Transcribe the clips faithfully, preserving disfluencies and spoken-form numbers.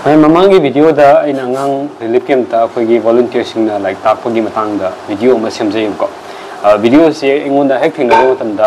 ममांगी video दा इन अंगांग relief camp ता अखोगी वॉलंटियर सिंगना लाइक ताकपगी मतंग दा वीडियो अमा सेमजेय को वीडियो से इंगोंदा हेक थिंगना मतंदा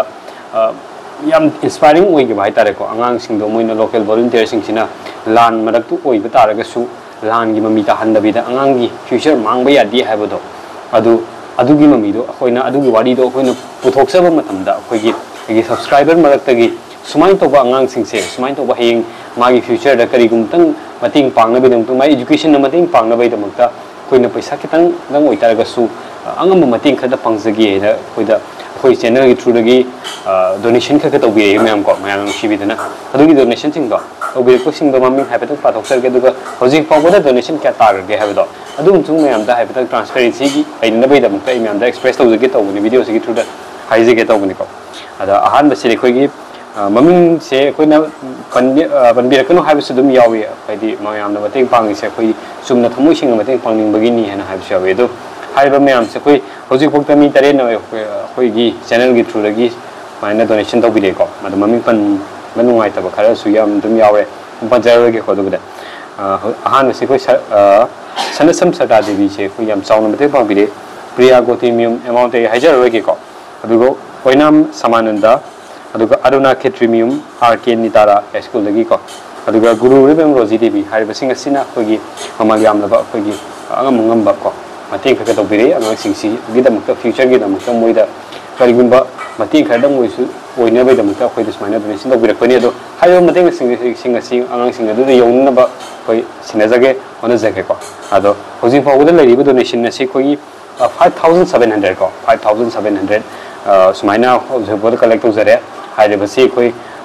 याम इंस्पायरिंग ओइ के भाई तारे को अंगांग सिंगदो मोइना लोकल वॉलंटियर सिंगसिना लान मरक्तु ओइ बतारगसु लान गी ममी ता हंदबिदा अंगांग गी फ्यूचर मांगबा यादि हाबदो अदु अदुगी ममीदो अखोइना अदुगी वाडीदो अखोइना पुथोक्सबा मतंदा अखोगी गी सब्सक्राइबर मरक्तगी सुमाइन तोबा अंगांग सिंगसे सुमाइन तोबा हेंग मागी फ्यूचर दा करिगुमतंग मतिंग पांगनबेदमतंग माई एजुकेशन मतिंग पांगनबेदमतंग कोइना पैसा खितंग नंग ओइतारगसु अंगम मतिंग खदा पांगजगी हेदा कोइदा कोई चैनल की थ्रू दगी डोनेशन खक तौबी मैम को मैम सिबिदना अदुगी डोनेशन सिंग दो तौबी को सिंग दो मम्मी हाइपतक पाथोक्सर के दुगा हौजिक फावबदा डोनेशन क्या तारगे हाबदो अदुम सुंग मैम दा हाइपतक ट्रांसपेरेंसी की आइनबेदमतंग आई मैम दा एक्सप्रेस तौजगे तौबनी वीडियो से की थ्रू दा हाइजेगे तौबनी को अदा अहान बसिरे कोइगी ममिंग से कोइना पनबि पनबिरकनो हाइबसु दुम यावी हाइदि मैम दा मतेंग पांगी से कोइ सुमना थमोइ सिंग मतेंग पांगनिंग बगिनी हेना हाइबसु यावे दो हाइबा मैम से कोइ हौजिक फक्ता मी तरे न कोइगी चैनल की थ्रू दगी माइना डोनेशन तौबिरे को मद ममिंग पन मनुंगाइ तब खरा सु याम दुम यावे पंजारगे को दुगदा अहान से कोइ सनसम सटा देवी से कोइ याम चाउन मते पाबिरे प्रिया गोतिमियम अमाउंट ए हाइजरगे को अदुगो कोइनाम समानंदा अदुगा अरुणा खेत्रिमियम आर के नितारा स्कूल दगी को अदुगा गुरु रिबेम रोजी देवी हाइबा सिंग सिना कोइगी ममाग यामलबा कोइगी अंगम ngamba को मतें खक तौबिरे अंगांग सिंगसी गिदमक फ्यूचर गिदमक मोइदा करिगुंबा मतें खदम ओइसु ओइनबेदमक अखोइद सुमाइना डोनेशन तौबिरकपनि अदो हाइबा मतें सिंग सिंग सिंग अंगांग सिंग अदु यौनबा कोइ सिनाजगे होनजगे को अदो होजिं फावदा लरिबा डोनेशन नसि कोइ five thousand seven hundred को five thousand seven hundred सुमाइना होजबोद कलेक्ट तौजरे हाइबसि कोइ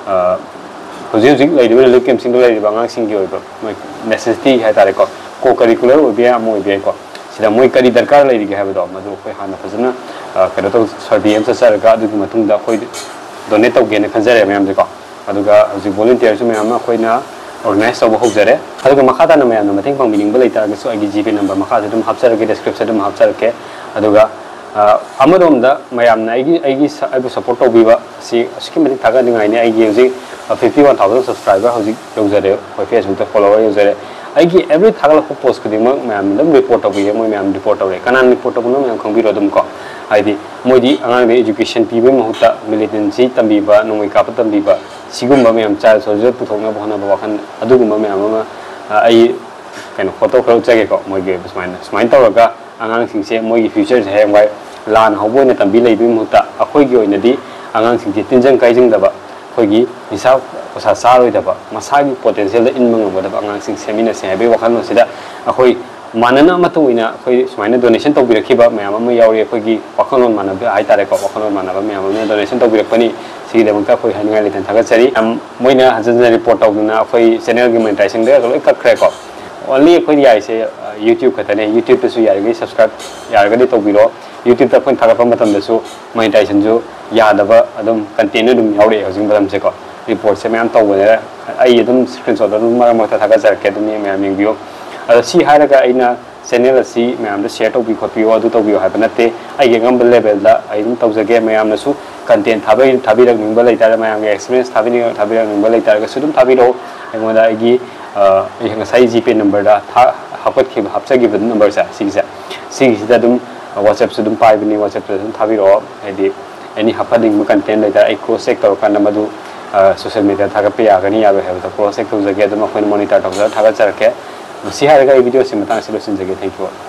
होजिं होजिं लरिबा रिलीफ कैंप सिंग लरिबा अंगांग सिंग गी ओइबा नेसेसिटी हाइतारे को को करिकुलर ओबिया अमोइबे को सिदा मोइ करी दरकार लैरिगे हाबदो मदु कोइ हाना फजना कनो तो सर्वे एम सरगा अदुगी मतुंगदा कोइ डोनेट तौगेने खनजरे मैम को अदुगा हजि वॉलंटियर सु मैम कोइना ऑर्गेनाइज तौबा होजरे अदुगा मखादा न मैम मतेंग पांबिनिंग लैतारगसु आगी जीपे नंबर मखादा दुम हापचरगे डिस्क्रिप्शन दुम हापचरके अदुगा अमरोमदा मैम आगी आगी आइबु सपोर्ट तौबिबा सि असकि मतिंग थागानिंगाइने आगी हजि fifty-one thousand सब्सक्राइबर हजि यौजरे कोइ फेसबुक ता फॉलोवर यौजरे आगी एवरी थागल को पोस्ट खुदिम मैम दम रिपोर्ट तौबिए मोइ मैम रिपोर्ट तौरे कनान रिपोर्ट तौबनो मैम खंबिरो दम को आइदि मोइदि अंगांग एजुकेशन पीबे महुता मिलिटेंसी तंबीबा नोंगै काप तंबीबा सिगुम्बा मैम चाइल्ड सोल्जर पुथोंना बहना बवाखन अदुगुम्बा मैम अमा आई कैन फोटो खरो चगे को मोइगे स्माइन स्माइन तौरगा अंगांग सिंगसे मोइगी फ्यूचर से हेंगवाय लान हौबोइना तंबी लैबि महुता अखोइगी ओइनदि अंगांग सिंगसे तिनजंग काइजिंगदबा अखोइगी निसा ओसा सारोइदबा मसागी पोटेंशियल इनमंगबदबा अंगांग सिंग सेमिना से हेबे वखन सिदा अखोइ मानना मतुइना अखोइ सुमाइना डोनेशन तौबिरखिबा मैम अमा यावरि अखोइगी वखनलोन मानबा हाइतारे को वखनलोन मानबा मैम अमा डोनेशन तौबिरखपनि सिगिदमका अखोइ हानिङाइ लेथन थागचरी मोइना हजन रिपोर्ट तौदुना अखोइ चैनल गी मोनेटाइजेशन दे लोइ कखरे को ओनली अखोइ याइसे यूट्यूब खतने यूट्यूब तसु यारगे सब्सक्राइब यारगदि तौबिरो यूट्यूब तक अखोइ थागपा मतमदसु मोनेटाइजेशन जो यादबा अदम कंटेंट दुम यावरे हजिं बदमसे को रिपोर्ट से मैम तौबने आई अदम स्क्रीनशॉट अदम मरम मथा थागचरके दुम मैम यंगियो अद सी हारगा आइना चैनल असि मैम द शेयर तौबि खोपियो अदु तौबियो हाबा नते आइगे गम लेवल दा आई दुम तौजगे मैम नसु कंटेंट थाबै थाबिरक निंबा लैतार मैम के एक्सपीरियंस थाबिनि थाबिरक निंबा लैतार गसु दुम थाबिरो आइगोदा आइगी अ साइ जीपे नंबर दा हापतखि हापचगी नंबर सा सिगिसा सिगिसिदा दुम WhatsApp से दुम पाइबनि WhatsApp से दुम थाबिरो आइदि एनी हापदिंग कंटेंट लैतार आई क्रॉस चेक तौरकान मदु सोशल मीडिया थागपे यागनि याबे हेबदा क्रॉस चेक तौजगे दुम अखोइन मॉनिटर तौजर थागचरके सी हारगा वीडियो से मतांग से लोसिनजगे थैंक यू।